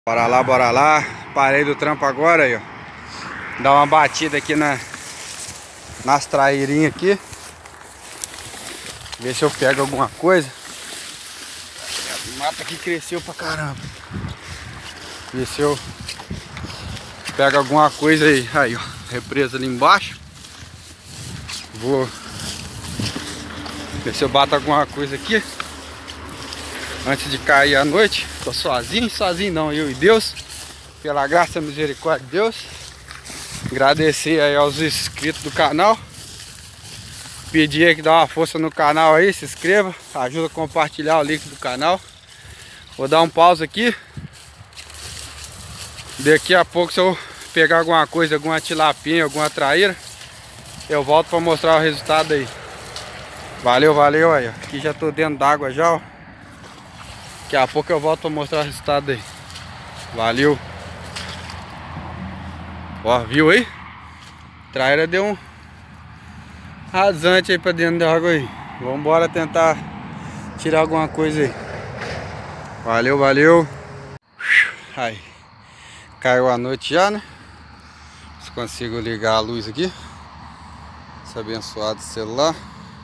Bora lá, bora lá. Parei do trampo agora aí, ó. Dar uma batida aqui nas traeirinhas aqui. Ver se eu pego alguma coisa. A mata aqui cresceu pra caramba. Ver se eu pego alguma coisa aí. Aí, ó. Represa ali embaixo. Vou ver se eu bato alguma coisa aqui antes de cair a noite. Tô sozinho não, eu e Deus. Pela graça e misericórdia de Deus. Agradecer aí aos inscritos do canal. Pedir aí que dá uma força no canal aí, se inscreva, ajuda a compartilhar o link do canal. Vou dar um pause aqui. Daqui a pouco, se eu pegar alguma coisa, alguma tilapinha, alguma traíra, eu volto para mostrar o resultado aí. Valeu, valeu aí, ó. Aqui já tô dentro d'água já, ó. Daqui a pouco eu volto para mostrar o resultado aí. Valeu. Ó, viu aí? Traíra deu um rasante aí pra dentro da água aí. Vamos embora tentar tirar alguma coisa aí. Valeu, valeu. Aí, caiu a noite já, né? Se consigo ligar a luz aqui. Esse abençoado celular.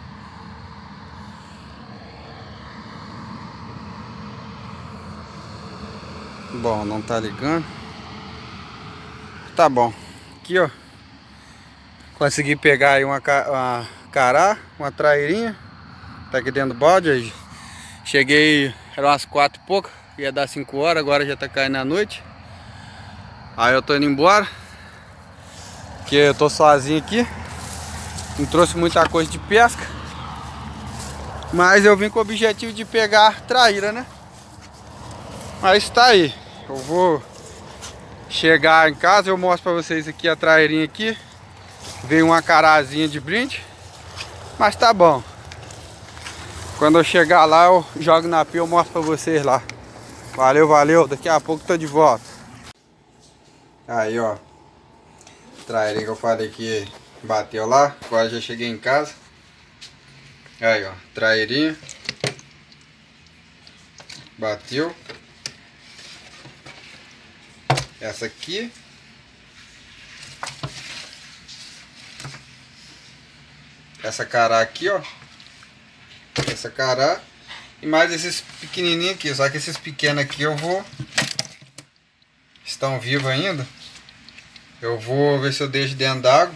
Bom, não tá ligando. Tá bom. Aqui, ó. Consegui pegar aí uma cará, uma traeirinha. Tá aqui dentro do balde aí. Cheguei, eram umas 4 e pouco. Ia dar 5 horas, agora já tá caindo a noite. Aí eu tô indo embora. Porque eu tô sozinho aqui. Não trouxe muita coisa de pesca. Mas eu vim com o objetivo de pegar traíra, né? Mas tá aí. Eu vou chegar em casa, eu mostro pra vocês aqui a traeirinha aqui. Veio uma carazinha de brinde. Mas tá bom. Quando eu chegar lá, eu jogo na pia, eu mostro pra vocês lá. Valeu, valeu. Daqui a pouco tô de volta. Aí, ó. Traeirinha que eu falei que bateu lá. Agora já cheguei em casa. Aí, ó. Traeirinha. Bateu. Essa aqui. Essa cará aqui, ó. Essa cará. E mais esses pequenininhos aqui. Só que esses pequenos aqui eu vou... Estão vivos ainda. Eu vou ver se eu deixo dentro d'água.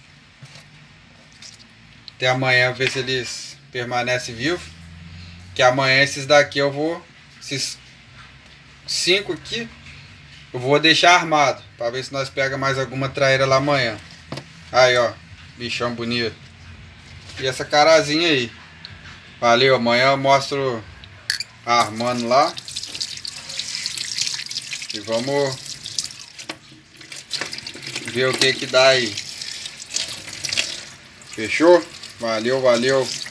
Até amanhã ver se eles permanecem vivos. Que amanhã esses daqui eu vou... Esses 5 aqui... Eu vou deixar armado. Pra ver se nós pega mais alguma traíra lá amanhã. Aí, ó. Bichão bonito. E essa carazinha aí. Valeu. Amanhã eu mostro armando lá. E vamos ver o que que dá aí. Fechou? Valeu, valeu.